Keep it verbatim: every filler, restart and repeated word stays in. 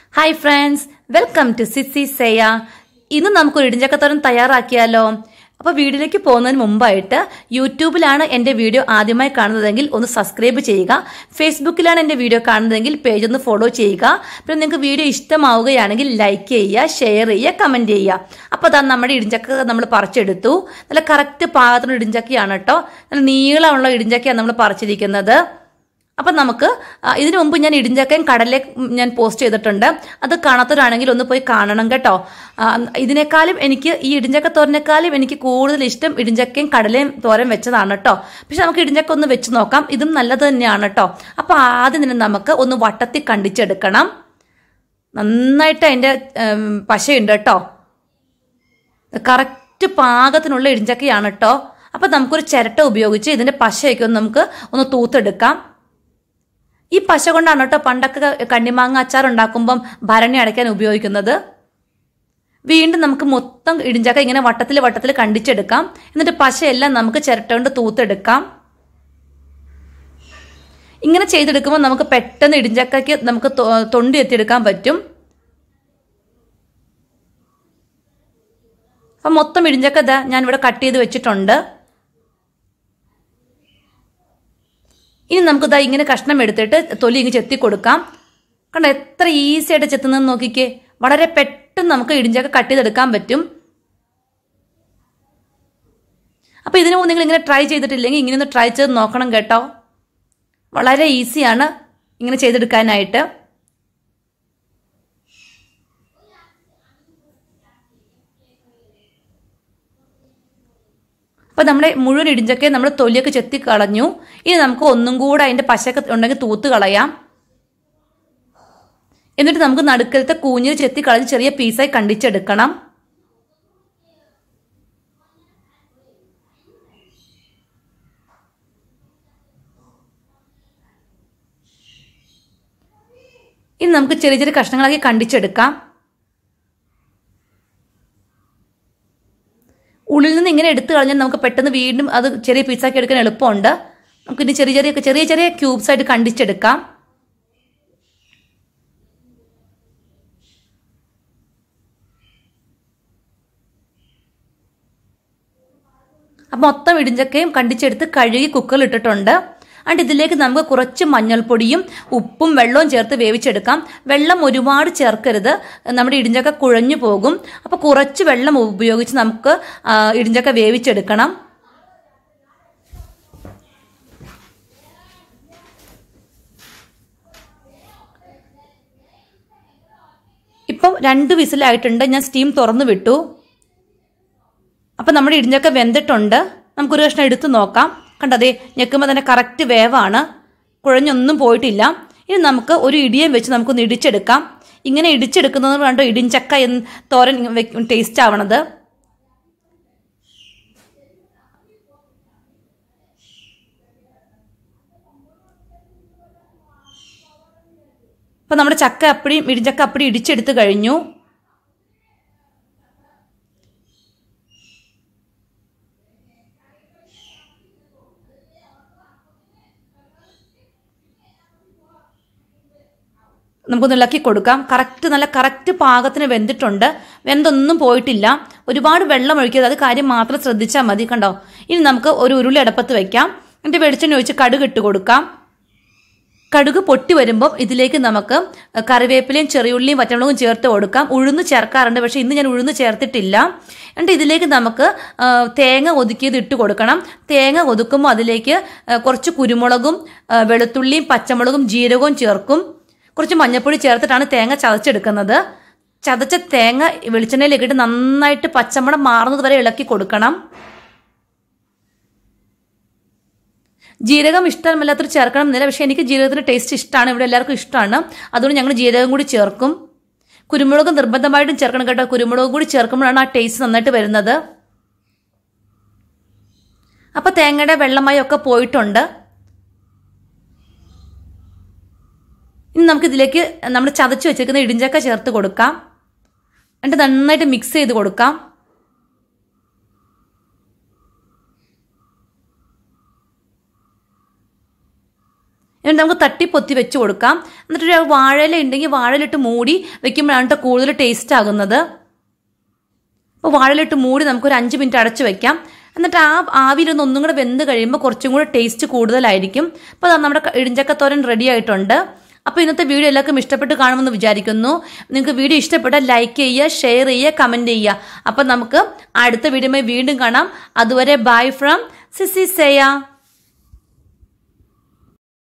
Hi friends, welcome to Sissy Seya. ഇന്ന് നമുക്ക് ഒരു ഇടിഞ്ചക്ക തോരൻ തയ്യാറാക്കിയാലോ. അപ്പോൾ വീഡിയോയിലേക്ക് പോകുന്നതിന് മുമ്പായിട്ട് യൂട്യൂബിലാണ് എൻ്റെ വീഡിയോ ആദ്യമായി കാണുന്നതെങ്കിൽ ഒന്ന് സബ്സ്ക്രൈബ് ചെയ്യുക. ഫേസ്ബുക്കിലാണ് എൻ്റെ വീഡിയോ കാണുന്നതെങ്കിൽ പേജ് ഒന്ന് ഫോളോ ചെയ്യുക. പിന്നെ നിങ്ങൾക്ക് വീഡിയോ ഇഷ്ടമാവുകയാണെങ്കിൽ ലൈക്ക് ചെയ്യുക, ഷെയർ ചെയ്യുക, കമന്റ് ചെയ്യുക. അപ്പോൾ അതാ നമ്മുടെ ഇടിഞ്ചക്ക നമ്മൾ പറിച്ചെടുത്തു. നല്ല കറക്റ്റ് പാകത്തിന് ഇടിഞ്ചക്കയാണ് കേട്ടോ. നല്ല നീളമുള്ള ഇടിഞ്ചക്കയാണ് നമ്മൾ പറിച്ചിരിക്കുന്നത്. അപ്പം നമുക്ക് ഇതിനു മുമ്പ് ഞാൻ ഇടിഞ്ചക്കയും കടലയും ഞാൻ പോസ്റ്റ് ചെയ്തിട്ടുണ്ട്. അത് കാണാത്തവരാണെങ്കിൽ ഒന്ന് പോയി കാണണം കേട്ടോ. ഇതിനേക്കാളും എനിക്ക് ഈ ഇടിഞ്ചക്ക തോരനേക്കാളും എനിക്ക് കൂടുതൽ ഇഷ്ടം ഇടിഞ്ചക്കയും കടലയും തോരൻ വെച്ചതാണ് കേട്ടോ. പക്ഷെ നമുക്ക് ഇടിഞ്ചക്ക ഒന്ന് വെച്ച് നോക്കാം. ഇതും നല്ലത് തന്നെയാണ് കേട്ടോ. അപ്പം ആദ്യം തന്നെ നമുക്ക് ഒന്ന് വട്ടത്തിൽ കണ്ടിച്ചെടുക്കണം. നന്നായിട്ട് അതിൻ്റെ പശയുണ്ട് കേട്ടോ. കറക്റ്റ് പാകത്തിനുള്ള ഇടിഞ്ചക്കയാണ് കേട്ടോ. അപ്പം നമുക്കൊരു ചിരട്ട ഉപയോഗിച്ച് ഇതിൻ്റെ പശയൊക്കെ ഒന്ന് നമുക്ക് ഒന്ന് തൂത്തെടുക്കാം. ഈ പശ കൊണ്ടാണ് കേട്ടോ പണ്ടൊക്കെ കണ്ണിമാങ്ങ അച്ചാർ ഉണ്ടാക്കുമ്പം ഭരണി അടയ്ക്കാൻ ഉപയോഗിക്കുന്നത്. വീണ്ടും നമുക്ക് മൊത്തം ഇടിഞ്ചക്ക ഇങ്ങനെ വട്ടത്തിൽ വട്ടത്തിൽ കണ്ടിച്ചെടുക്കാം. എന്നിട്ട് പശയെല്ലാം നമുക്ക് ചിരട്ട കൊണ്ട് തൂത്തെടുക്കാം. ഇങ്ങനെ ചെയ്തെടുക്കുമ്പോൾ നമുക്ക് പെട്ടെന്ന് ഇടിഞ്ചക്കയ്ക്ക് നമുക്ക് തൊണ്ടി എത്തിയെടുക്കാൻ പറ്റും. അപ്പം മൊത്തം ഇടിഞ്ചക്ക ഇതാ ഞാൻ ഇവിടെ കട്ട് ചെയ്ത് വെച്ചിട്ടുണ്ട്. ഇനി നമുക്കിതാ ഇങ്ങനെ കഷ്ണം എടുത്തിട്ട് തൊലി ഇങ്ങ് ചെത്തി കൊടുക്കാം. കണ്ടോ എത്ര ഈസി ആയിട്ട് ചെത്തുന്നതെന്ന് നോക്കിക്കേ. വളരെ പെട്ടെന്ന് നമുക്ക് ഇടിഞ്ചക്ക കട്ട് ചെയ്തെടുക്കാൻ പറ്റും. അപ്പോൾ ഇതിനു മുമ്പ് നിങ്ങൾ ഇങ്ങനെ ട്രൈ ചെയ്തിട്ടില്ലെങ്കിൽ ഇങ്ങനെ ഒന്ന് ട്രൈ ചെയ്ത് നോക്കണം കേട്ടോ. വളരെ ഈസിയാണ് ഇങ്ങനെ ചെയ്തെടുക്കാനായിട്ട്. അപ്പോൾ നമ്മുടെ മുഴുവൻ ഇടിഞ്ചക്കയെ നമ്മൾ തൊലിയൊക്കെ ചെത്തി കളഞ്ഞു. ഇനി നമുക്ക് ഒന്നും കൂടെ അതിൻ്റെ പശയൊക്കെ ഉണ്ടെങ്കിൽ തൂത്ത് കളയാം. എന്നിട്ട് നമുക്ക് നടുക്കലത്തെ കൂഞ്ഞിൽ ചെത്തി കളഞ്ഞ് ചെറിയ പീസായി കണ്ടിച്ചെടുക്കണം. ഇനി നമുക്ക് ചെറിയ ചെറിയ കഷ്ണങ്ങളാക്കി കണ്ടിച്ചെടുക്കാം. ഉള്ളിൽ നിന്ന് ഇങ്ങനെ എടുത്തു കളഞ്ഞാൽ നമുക്ക് പെട്ടെന്ന് വീണ്ടും അത് ചെറിയ പീസാക്കി എടുക്കാൻ എളുപ്പമുണ്ട്. നമുക്ക് ഇനി ചെറിയ ചെറിയ ചെറിയ ചെറിയ ക്യൂബ്സ് ആയിട്ട് കണ്ടിച്ചെടുക്കാം. അപ്പം മൊത്തം ഇടിഞ്ചക്കയും കണ്ടിച്ചെടുത്ത് കഴുകി കുക്കറിൽ ഇട്ടിട്ടുണ്ട്. അണ്ട് ഇതിലേക്ക് നമുക്ക് കുറച്ച് മഞ്ഞൾപ്പൊടിയും ഉപ്പും വെള്ളവും ചേർത്ത് വേവിച്ചെടുക്കാം. വെള്ളം ഒരുപാട് ചേർക്കരുത്, നമ്മുടെ ഇടിഞ്ചക്ക കുഴഞ്ഞു പോകും. അപ്പോൾ കുറച്ച് വെള്ളം ഉപയോഗിച്ച് നമുക്ക് ഇടിഞ്ചക്ക വേവിച്ചെടുക്കണം. ഇപ്പം രണ്ട് വിസിലായിട്ടുണ്ട്. ഞാൻ സ്റ്റീം തുറന്നു വിട്ടു. അപ്പം നമ്മുടെ ഇടിഞ്ചക്ക വെന്തിട്ടുണ്ട്. നമുക്കൊരു കഷ്ണം എടുത്ത് നോക്കാം. കണ്ടതേ ഞെക്കുമ്പോൾ തന്നെ കറക്റ്റ് വേവാണ്, കുഴഞ്ഞൊന്നും പോയിട്ടില്ല. ഇനി നമുക്ക് ഒരു ഇടിയം വെച്ച് നമുക്കൊന്ന് ഇടിച്ചെടുക്കാം. ഇങ്ങനെ ഇടിച്ചെടുക്കുന്നത് കണ്ടോ ഇടിഞ്ചക്ക എന്ന് തോരൻ ടേസ്റ്റ് ആവണത്. അപ്പം നമ്മുടെ ചക്ക അപ്പടി ഇടിഞ്ചക്ക അപ്പടി ഇടിച്ചെടുത്ത് കഴിഞ്ഞു. നമുക്കൊന്ന് ഇളക്കി കൊടുക്കാം. കറക്റ്റ് നല്ല കറക്റ്റ് പാകത്തിന് വെന്തിട്ടുണ്ട്. വെന്തൊന്നും പോയിട്ടില്ല. ഒരുപാട് വെള്ളം ഒഴിക്കരുത്, അത് കാര്യം മാത്രം ശ്രദ്ധിച്ചാൽ മതി. കണ്ടോ ഇനി നമുക്ക് ഒരു ഉരുളി അടുപ്പത്ത് വെക്കാം. എന്നിട്ട് വെളിച്ചെണ്ണ ഒഴിച്ച് കടുക് ഇട്ട് കൊടുക്കാം. കടുക് പൊട്ടി വരുമ്പോൾ ഇതിലേക്ക് നമുക്ക് കറിവേപ്പിലയും ചെറിയുള്ളിയും വറ്റമുളകും ചേർത്ത് കൊടുക്കാം. ഉഴുന്ന് ചേർക്കാറുണ്ട്, പക്ഷേ ഇന്ന് ഞാൻ ഉഴുന്ന് ചേർത്തിട്ടില്ല. എന്നിട്ട് ഇതിലേക്ക് നമുക്ക് തേങ്ങ ഒതുക്കിയത് ഇട്ട് കൊടുക്കണം. തേങ്ങ ഒതുക്കുമ്പോൾ അതിലേക്ക് കുറച്ച് കുരുമുളകും വെളുത്തുള്ളിയും പച്ചമുളകും ജീരകവും ചേർക്കും. കുറച്ച് മഞ്ഞൾപ്പൊടി ചേർത്തിട്ടാണ് തേങ്ങ ചതച്ചെടുക്കുന്നത്. ചതച്ച തേങ്ങ വെളിച്ചെണ്ണയിലേക്ക് ഇട്ട് നന്നായിട്ട് പച്ചമണം മാറുന്നത് വരെ ഇളക്കി കൊടുക്കണം. ജീരകം ഇഷ്ടമല്ലാത്തൊരു ചേർക്കണം എന്നില്ല, പക്ഷെ എനിക്ക് ജീരകത്തിന്റെ ടേസ്റ്റ് ഇഷ്ടമാണ്. ഇവിടെ എല്ലാവർക്കും ഇഷ്ടമാണ്, അതുകൊണ്ട് ഞങ്ങൾ ജീരകം കൂടി ചേർക്കും. കുരുമുളക് നിർബന്ധമായിട്ടും ചേർക്കണം കേട്ടോ. കുരുമുളക് കൂടി ചേർക്കുമ്പോഴാണ് ആ ടേസ്റ്റ് നന്നായിട്ട് വരുന്നത്. അപ്പൊ തേങ്ങയുടെ വെള്ളമായി ഒക്കെ പോയിട്ടുണ്ട്. ഇനി നമുക്ക് ഇതിലേക്ക് നമ്മൾ ചതച്ച് വെച്ചിരിക്കുന്ന ഇടിഞ്ചക്ക ചേർത്ത് കൊടുക്കാം. എന്നിട്ട് നന്നായിട്ട് മിക്സ് ചെയ്ത് കൊടുക്കാം. എന്നിട്ട് നമുക്ക് തട്ടി പൊത്തി വെച്ച് കൊടുക്കാം. എന്നിട്ടൊരു വാഴയില ഉണ്ടെങ്കിൽ വാഴയിലിട്ട് മൂടി വെക്കുമ്പോഴാണ് കൂടുതൽ ടേസ്റ്റ് ആകുന്നത്. അപ്പോൾ വാഴയിലിട്ട് മൂടി നമുക്കൊരു അഞ്ച് മിനിറ്റ് അടച്ചു വെക്കാം. എന്നിട്ട് ആ ആവിയിലൊന്ന് ഒന്നും കൂടെ വെന്ത് കഴിയുമ്പോൾ കുറച്ചും കൂടെ ടേസ്റ്റ് കൂടുതലായിരിക്കും. അപ്പോൾ നമ്മുടെ ഇടിഞ്ചക്കത്തോരൻ റെഡി ആയിട്ടുണ്ട്. അപ്പോൾ ഇന്നത്തെ വീഡിയോ എല്ലാവർക്കും ഇഷ്ടപ്പെട്ട് കാണുമെന്ന് വിചാരിക്കുന്നു. നിങ്ങൾക്ക് വീഡിയോ ഇഷ്ടപ്പെട്ടാൽ ലൈക്ക് ചെയ്യുക, ഷെയർ ചെയ്യുക, കമൻറ്റ് ചെയ്യുക. അപ്പം നമുക്ക് അടുത്ത വീഡിയോയുമായി വീണ്ടും കാണാം. അതുവരെ ബൈ ഫ്രം സിസി സേയ.